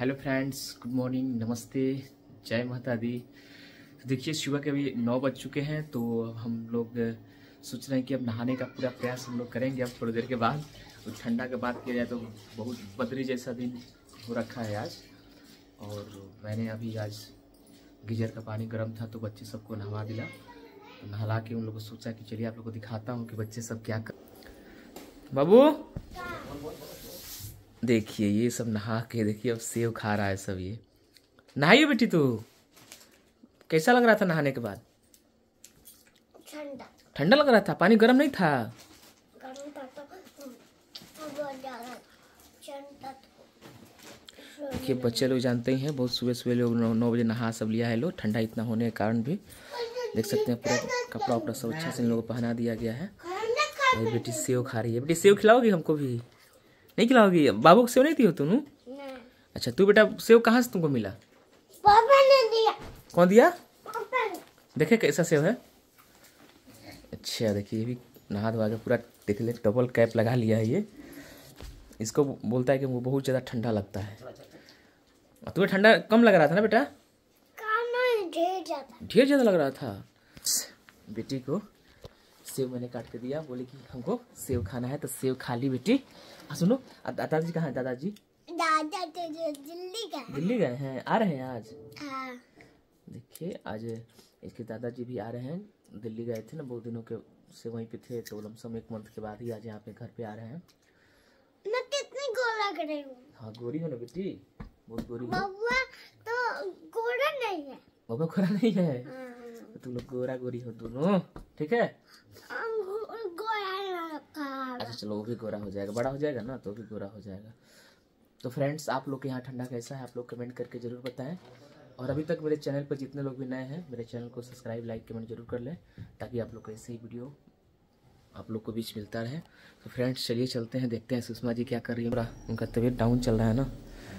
Hello friends, good morning, नमस्ते, जय माता दी। तो देखिए सुबह के अभी 9 बज चुके हैं। तो अब हम लोग सोच रहे हैं कि अब नहाने का पूरा प्रयास हम लोग करेंगे अब थोड़ी देर के बाद। तो ठंडा की बात किया जाए तो बहुत बदरी जैसा दिन हो रखा है आज। और मैंने अभी आज गीजर का पानी गर्म था तो बच्चे सबको नहवा दिया। तो नहला के उन लोगों को सोचा कि चलिए आप लोग को दिखाता हूँ कि बच्चे सब क्या कर। बाबू देखिए ये सब नहा के देखिए अब सेव खा रहा है सब। ये नहाइए बेटी, तू कैसा लग रहा था नहाने के बाद? ठंडा ठंडा लग रहा था, पानी गर्म नहीं था? गर्म था तो बहुत ज़्यादा ठंडा था। देखिए बच्चे लोग जानते ही हैं, बहुत सुबह सुबह लोग 9 बजे नहा सब लिया है लोग। ठंडा इतना होने के कारण भी देख सकते हैं पूरा कपड़ा उपड़ा सब अच्छा से इन लोगों को पहना दिया गया है। और बेटी सेव खा रही है। बेटी सेव खिलाओगी हमको भी? नहीं खिलाओगी? बाबू को सेव नहीं दी हो तुम? अच्छा तू बेटा सेव कहाँ से तुमको मिला? पापा ने दिया। कौन दिया? पापा ने। देखे कैसा सेव है। अच्छा देखिए ये भी नहा धोवा के पूरा देख ले, डबल कैप लगा लिया है ये। इसको बोलता है कि वो बहुत ज़्यादा ठंडा लगता है। तुम्हें ठंडा कम लग रहा था ना बेटा? ढेर ज़्यादा लग रहा था। बेटी को सेव मैंने काट के दिया, बोले कि हमको सेव खाना है तो सेव खा ली बेटी। सुनो दादाजी कहाँ है? दादाजी दिल्ली गए हैं, आ रहे हैं आज। देखिए आज इसके दादाजी भी आ रहे हैं। दिल्ली गए थे ना, बहुत दिनों के से वहीं पे थे, तो लमसम 1 मंथ के बाद ही आज यहाँ पे घर पे आ रहे हैं। मैं कितनी गोरा लग रही हूँ? हाँ गोरी हो ना बेटी, बहुत गोरी हो। बबुआ तो गोरा नहीं है। बबुआ गोरा नहीं है? तो तुम लोग गोरा गोरी हो दोनों, ठीक है? अच्छा चलो वो भी गोरा हो जाएगा, बड़ा हो जाएगा ना तो भी गोरा हो जाएगा। तो फ्रेंड्स आप लोग के यहाँ ठंडा कैसा है आप लोग कमेंट करके जरूर बताएं। और अभी तक मेरे चैनल पर जितने लोग भी नए हैं मेरे चैनल को सब्सक्राइब लाइक कमेंट जरूर कर लें, ताकि आप लोग को ऐसे ही वीडियो आप लोग को बीच मिलता रहे। तो फ्रेंड्स चलिए चलते हैं, देखते हैं सुषमा जी क्या कर रही है। उनका तबीयत डाउन चल रहा है ना,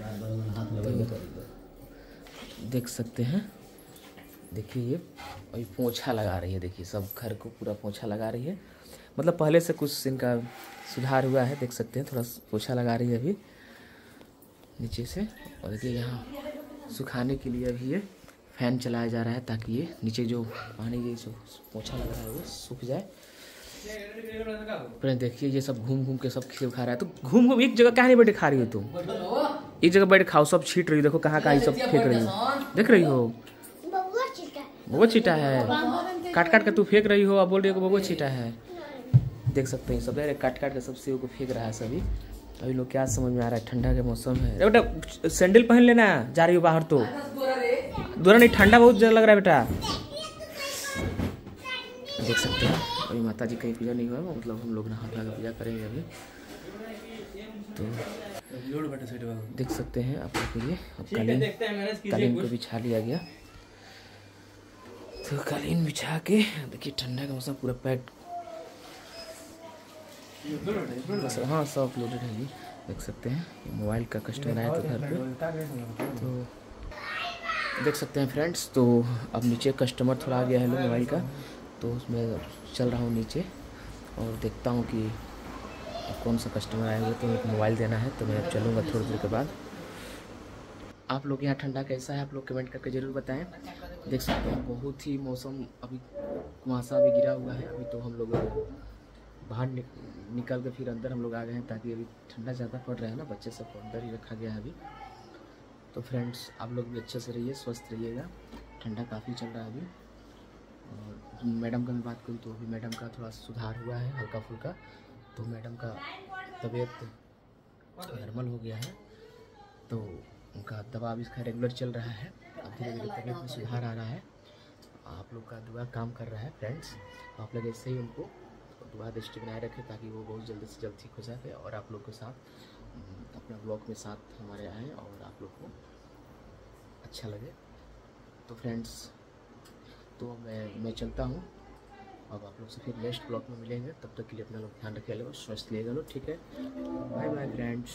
तो देख सकते हैं। देखिए ये अभी पोछा लगा रही है। देखिए सब घर को पूरा पोछा लगा रही है। मतलब पहले से कुछ इनका सुधार हुआ है, देख सकते हैं। थोड़ा पोछा लगा रही है अभी नीचे से। और देखिए यहाँ सुखाने के लिए अभी ये फैन चलाया जा रहा है, ताकि ये नीचे जो पानी ये जो पोछा लग रहा है वो सूख जाए। फिर देखिए ये सब घूम घूम के सब सेव खा रहा है। तो घूम घूम एक जगह कहाँ नहीं बैठे खा रही हो तुम? एक जगह बैठ खाओ, सब छीट रही हो। देखो कहाँ कहाँ ये सब फेंक रही हो, देख रही हो? बबुआ छीटा है, काट काट के तू फेंक रही हो। अब बोल रही हो बबुआ छीटा है। देख सकते हैं सब काट काट के सब सेव को फेंक रहा है सभी। अभी लोग क्या समझ में आ रहा है, ठंडा का मौसम है। बेटा सैंडल पहन लेना, जा रही हो बाहर तो। दोनों नहीं, ठंडा बहुत ज़्यादा लग रहा है बेटा। देख सकते हैं अभी माता जी कहीं पूजा नहीं हुआ, मतलब हम लोग नहा धोकर पूजा करेंगे अभी। तो देख सकते हैं आप लोग को ये कालीन को बिछा लिया गया। तो कालीन बिछा के देखिए ठंडा का मौसम पूरा पैक। हाँ सब अपलोडेड है ये, देख सकते हैं। मोबाइल का कस्टमर आया था घर पे, तो देख सकते हैं फ्रेंड्स। तो अब नीचे कस्टमर थोड़ा आ गया है मोबाइल का, तो उसमें चल रहा हूँ नीचे और देखता हूँ कि कौन सा कस्टमर आएगा। तो मेरे को मोबाइल देना है, तो मैं अब चलूँगा थोड़ी देर के बाद। आप लोग यहाँ ठंडा कैसा है आप लोग कमेंट करके ज़रूर बताएं। देख सकते हैं बहुत ही मौसम अभी कुहासा भी गिरा हुआ है। अभी तो हम लोग बाहर निकल के फिर अंदर हम लोग आ गए हैं, ताकि अभी ठंडा ज़्यादा पड़ रहा है ना, बच्चे सबको अंदर ही रखा गया है अभी। तो फ्रेंड्स आप लोग भी अच्छे से रहिए, स्वस्थ रहिएगा। ठंडा काफ़ी चल रहा है अभी। और मैडम का मैं बात करूँ तो अभी मैडम का थोड़ा सुधार हुआ है हल्का फुल्का। तो मैडम का तबीयत नॉर्मल हो गया है, तो उनका दवा भी इसका रेगुलर चल रहा है। अब धीरे धीरे तबीयत में सुधार आ रहा है। आप लोग का दुआ काम कर रहा है फ्रेंड्स। आप लोग ऐसे ही उनको दुआ दृष्टि बनाए रखें, ताकि वो बहुत जल्दी से जल्द ठीक हो जाए और आप लोग के साथ अपना ब्लॉग में साथ हमारे आएँ और आप लोग को अच्छा लगे। तो फ्रेंड्स तो मैं चलता हूँ। अब आप लोग से फिर नेक्स्ट ब्लॉग में मिलेंगे। तब तक के लिए अपना लोग ध्यान रखिएगा, स्वस्थ रहिएगा लोग, ठीक है? Bye bye friends.